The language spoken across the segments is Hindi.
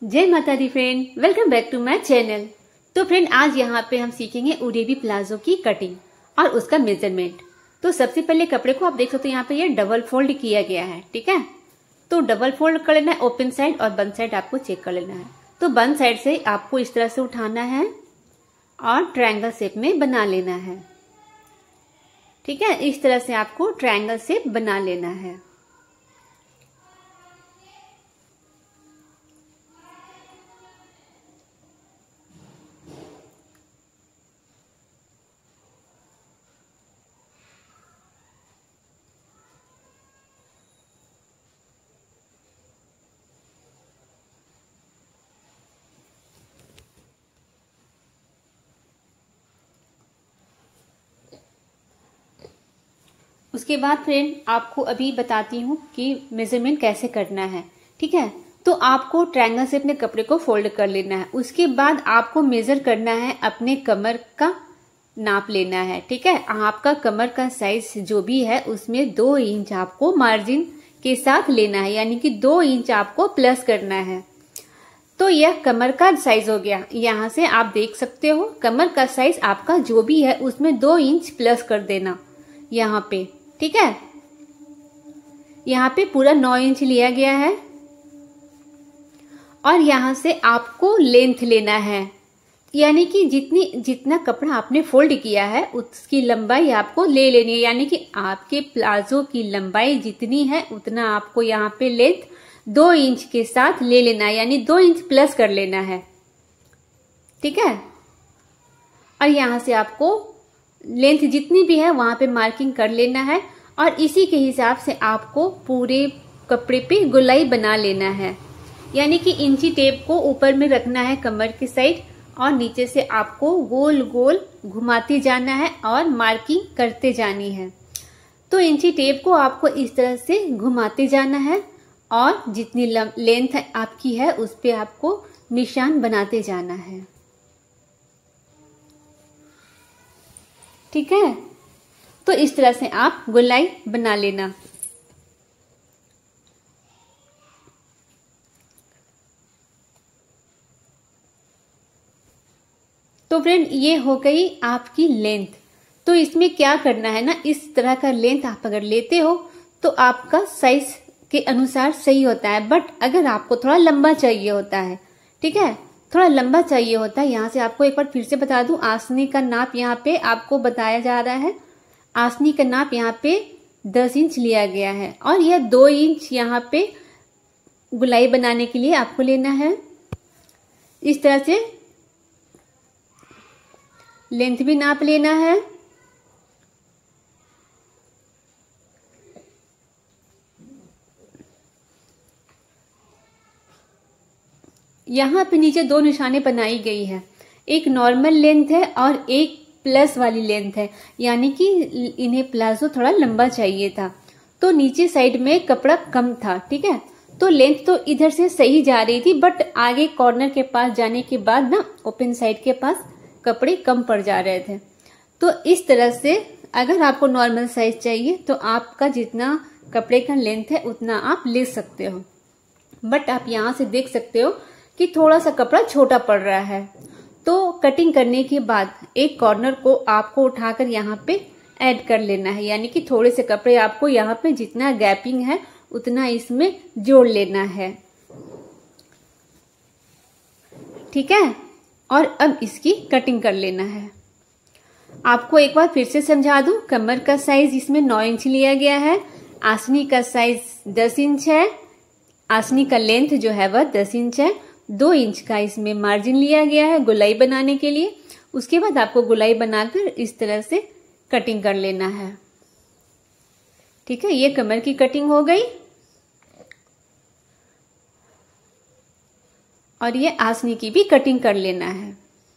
जय माता दी friend, welcome back to my channel. तो फ्रेंड, आज यहाँ पे हम सीखेंगे उरेबी प्लाजो की कटिंग और उसका मेजरमेंट। तो सबसे पहले कपड़े को आप देख सकते हो यहाँ पे ये डबल फोल्ड किया गया है, ठीक है। तो डबल फोल्ड कर लेना है, ओपन साइड और बंद साइड आपको चेक कर लेना है। तो बंद साइड से आपको इस तरह से उठाना है और ट्रायंगल शेप में बना लेना है, ठीक है। इस तरह से आपको ट्रायंगल शेप बना लेना है। उसके बाद फ्रेंड आपको अभी बताती हूँ कि मेजरमेंट कैसे करना है, ठीक है। तो आपको ट्रायंगल से अपने कपड़े को फोल्ड कर लेना है। उसके बाद आपको मेजर करना है, अपने कमर का नाप लेना है, ठीक है। आपका कमर का साइज जो भी है उसमें 2 इंच आपको मार्जिन के साथ लेना है, यानी कि 2 इंच आपको प्लस करना है। तो यह कमर का साइज हो गया। यहाँ से आप देख सकते हो कमर का साइज आपका जो भी है उसमें 2 इंच प्लस कर देना यहाँ पे, ठीक है। यहाँ पे पूरा 9 इंच लिया गया है और यहाँ से आपको लेंथ लेना है, यानी कि जितना कपड़ा आपने फोल्ड किया है उसकी लंबाई आपको ले लेनी है। यानी कि आपके प्लाजो की लंबाई जितनी है उतना आपको यहाँ पे लेंथ 2 इंच के साथ ले लेना है, यानी 2 इंच प्लस कर लेना है, ठीक है। और यहाँ से आपको लेंथ जितनी भी है वहां पे मार्किंग कर लेना है और इसी के हिसाब से आपको पूरे कपड़े पे गोलाई बना लेना है। यानी कि इंची टेप को ऊपर में रखना है कमर की साइड और नीचे से आपको गोल गोल घुमाते जाना है और मार्किंग करते जानी है। तो इंची टेप को आपको इस तरह से घुमाते जाना है और जितनी लेंथ आपकी है उस पे आपको निशान बनाते जाना है, ठीक है। तो इस तरह से आप गोलाई बना लेना। तो फ्रेंड, ये हो गई आपकी लेंथ। तो इसमें क्या करना है ना, इस तरह का लेंथ आप अगर लेते हो तो आपका साइज के अनुसार सही होता है। बट अगर आपको थोड़ा लंबा चाहिए होता है, ठीक है, थोड़ा लंबा चाहिए होता है। यहाँ से आपको एक बार फिर से बता दूं, आसनी का नाप यहाँ पे आपको बताया जा रहा है। आसनी का नाप यहाँ पे 10 इंच लिया गया है और यह 2 इंच यहाँ पे गुलाई बनाने के लिए आपको लेना है। इस तरह से लेंथ भी नाप लेना है। यहाँ पे नीचे 2 निशाने बनाई गई है, एक नॉर्मल लेंथ है और एक प्लस वाली लेंथ है, यानी कि इन्हें प्लाजो थोड़ा लंबा चाहिए था। तो नीचे साइड में कपड़ा कम था, ठीक है। तो लेंथ तो इधर से सही जा रही थी, बट आगे कॉर्नर के पास जाने के बाद ना ओपन साइड के पास कपड़े कम पड़ जा रहे थे। तो इस तरह से अगर आपको नॉर्मल साइज चाहिए तो आपका जितना कपड़े का लेंथ है उतना आप ले सकते हो। बट आप यहाँ से देख सकते हो कि थोड़ा सा कपड़ा छोटा पड़ रहा है। तो कटिंग करने के बाद एक कॉर्नर को आपको उठाकर यहाँ पे ऐड कर लेना है, यानी कि थोड़े से कपड़े आपको यहाँ पे जितना गैपिंग है उतना इसमें जोड़ लेना है, ठीक है। और अब इसकी कटिंग कर लेना है। आपको एक बार फिर से समझा दूं, कमर का साइज इसमें 9 इंच लिया गया है, आसनी का साइज 10 इंच है, आसनी का लेंथ जो है वह 10 इंच है, 2 इंच का इसमें मार्जिन लिया गया है गोलाई बनाने के लिए। उसके बाद आपको गोलाई बनाकर इस तरह से कटिंग कर लेना है, ठीक है। ये कमर की कटिंग हो गई और ये आसनी की भी कटिंग कर लेना है।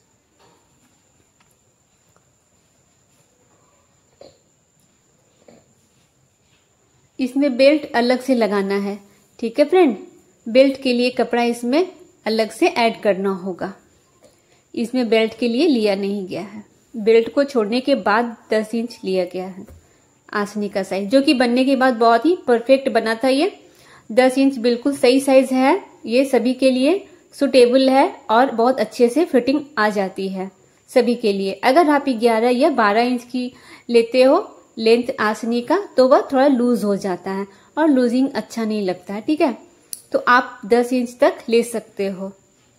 इसमें बेल्ट अलग से लगाना है, ठीक है फ्रेंड। बेल्ट के लिए कपड़ा इसमें अलग से ऐड करना होगा, इसमें बेल्ट के लिए लिया नहीं गया है। बेल्ट को छोड़ने के बाद 10 इंच लिया गया है आसनी का साइज, जो कि बनने के बाद बहुत ही परफेक्ट बना था। ये 10 इंच बिल्कुल सही साइज है ये सभी के लिए। सुटेबल है और बहुत अच्छे से फिटिंग आ जाती है सभी के लिए। अगर आप 11 या 12 इंच की लेते हो लेंथ आसनी का तो वह थोड़ा लूज हो जाता है और लूजिंग अच्छा नहीं लगता है, ठीक है। तो आप 10 इंच तक ले सकते हो।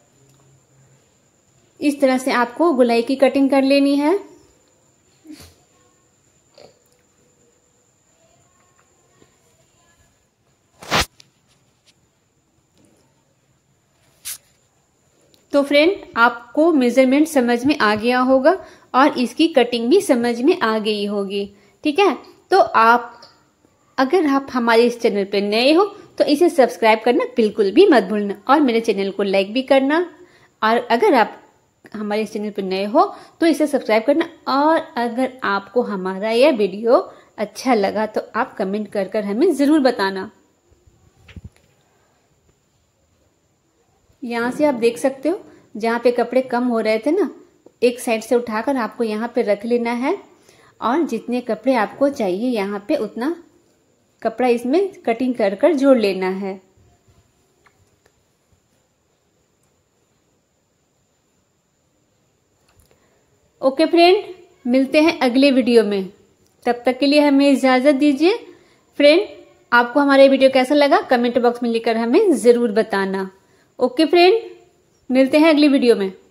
इस तरह से आपको गोलाई की कटिंग कर लेनी है। तो फ्रेंड, आपको मेजरमेंट समझ में आ गया होगा और इसकी कटिंग भी समझ में आ गई होगी, ठीक है। तो अगर आप हमारे इस चैनल पे नए हो तो इसे सब्सक्राइब करना बिल्कुल भी मत भूलना और मेरे चैनल को लाइक भी करना। और अगर आप हमारे इस चैनल पे नए हो तो इसे सब्सक्राइब करना। और अगर आपको हमारा यह वीडियो अच्छा लगा तो आप कमेंट कर हमें जरूर बताना। यहाँ से आप देख सकते हो जहाँ पे कपड़े कम हो रहे थे ना, एक साइड से उठाकर आपको यहाँ पे रख लेना है और जितने कपड़े आपको चाहिए यहाँ पे उतना कपड़ा इसमें कटिंग कर जोड़ लेना है। ओके फ्रेंड, मिलते हैं अगले वीडियो में। तब तक के लिए हमें इजाजत दीजिए। फ्रेंड, आपको हमारा वीडियो कैसा लगा कमेंट बॉक्स में लिखकर हमें जरूर बताना। ओके फ्रेंड, मिलते हैं अगली वीडियो में।